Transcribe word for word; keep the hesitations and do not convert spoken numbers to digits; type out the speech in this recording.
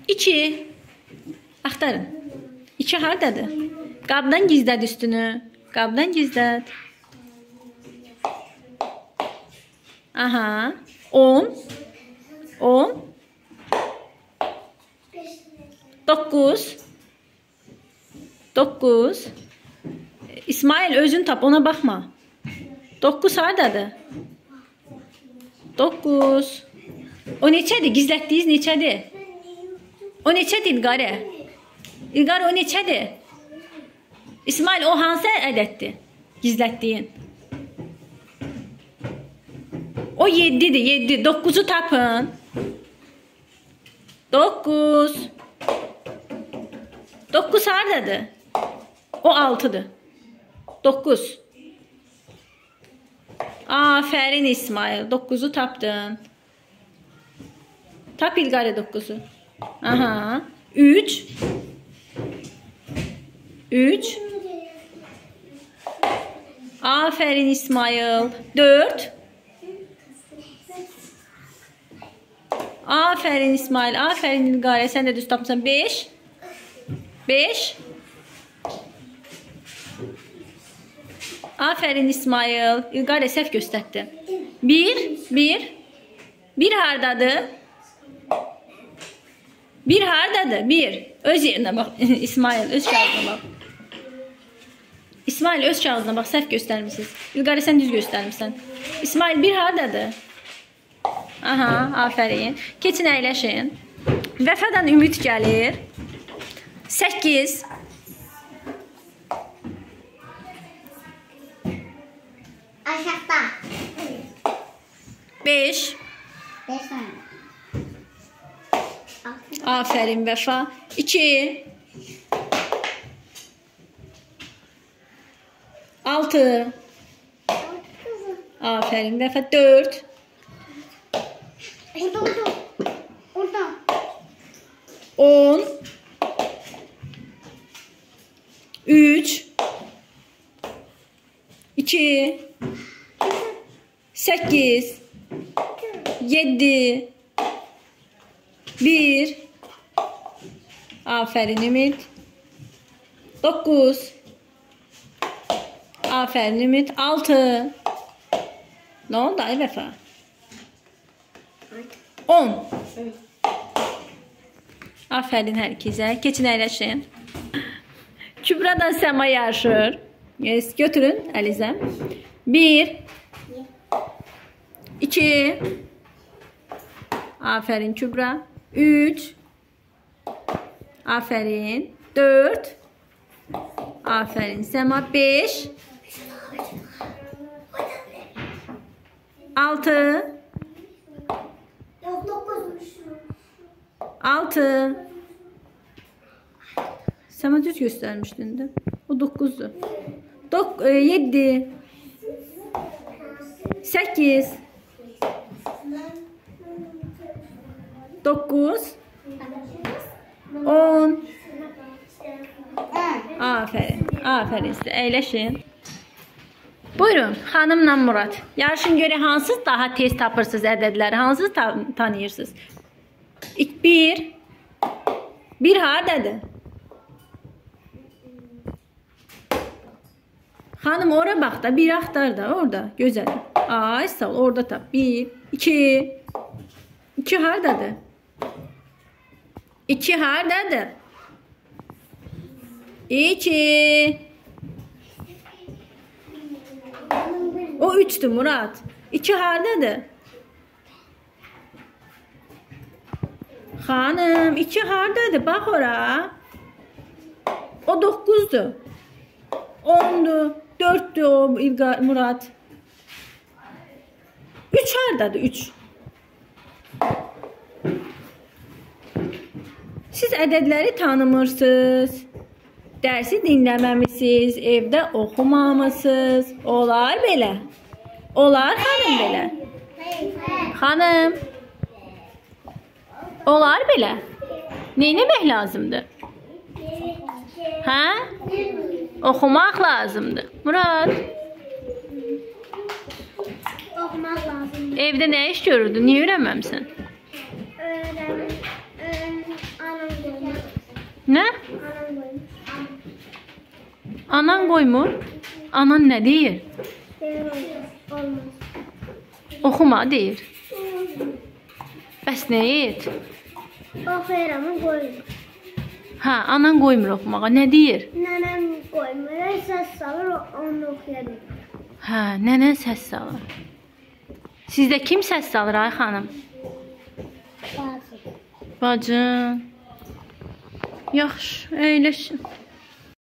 iki. Axtarın. iki hardadır? Qabdan gizləd üstünü. Qabdan gizləd. Aha. on. on. dokuz. dokuz. İsmail özün tap, ona baxma. dokuz hardadır? dokuz. O neçədir? Gizlətdiyiniz neçədir? O neçədir İlqarə? İlqarə o neçədir? İsmail o hansı ədəddir? Gizlətdiyin. O yeddidir, yeddi. dokuzu tapın. dokuz. dokuz hardadır? O altıdır. dokuz. Aferin İsmail. dokuzu tapdın. Tap İlqarə dokuzu. Aha. üç. üç. Aferin İsmail. dört. Aferin İsmail. Aferin İlqarə. Sen de düz tapsan. beş. beş. Aferin İsmail. İlqarə səhv göstərdi. bir. bir. bir hardadır? bir hardadır? bir. Öz yerine bak. İsmail öz kağıdına bak. İsmail öz kağıdına bak. Səhv göstərmişsiniz. İlqarə sen düz göstərmişsən. İsmail bir hardadır? Aha, aferin. Keçin əyləşin. Vəfadan ümid gəlir. səkkiz. Aşağıda. beş. beş tane. Aferin Vəfa. iki. altı. Aferin Vəfa. dört. Orada, orada. Orada. on. üç. iki. sekiz. yedi. bir. Aferin Ümid. dokuz. Aferin Ümid. altı. Ne oldu ay Vəfa? on. Aferin herkese. Keçin əyləşin. Kübradan Səma yarışır. Yes, götürün əlinizə. bir. iki. Aferin Kübra. üç. Aferin. dört. Aferin Səma. beş. altı. altı. Səma düz göstərmişdin də. O dokuzdur. yedi. sekiz. dokuz. on. Aferin. Aferin size. Əyləşin. Buyurun, xanımla Murad. Yarışın görə hansı daha tez tapırsınız ədədləri? Hansı ta tanıyırsınız? bir. bir hardadır? Hanım ora bax da, bir axtar da, orada. Gözəl. Ay sağ ol, orada tap. bir. iki. iki hardadır? iki hardadır? iki. O üçtü Murat. iki hardadır? Hanım iki hardadır? Bax ora. O dokuzdur. ondu. dörttü o İlqar Murat. üç hardadır? üç. Siz ədədləri tanımırsınız. Dərsi dinləməmisiniz. Evdə oxumamısınız. Olar belə. Olar xanım belə. Xanım. Olar belə. Neynəmək lazımdır? Hə? Oxumaq lazımdır. Murad. Oxumaq lazımdır. Evdə nə iş görürdün? Niyə öyrənməmsən? Öyrən. Öyrən. Nə? Anan qoymur. Anan nə deyir? Oxuma deyir. Bəs nə et? Oxuyuram, qoyuram. Hə, anan qoymur oxumağa. Nə deyir? Nənəm qoymur, səs salır, onu oxuya bilir. Hə, nənən səs salır. Sizdə kim səs salır ay xanım? Bazı. Bacım. Yaxşı, əyləşin.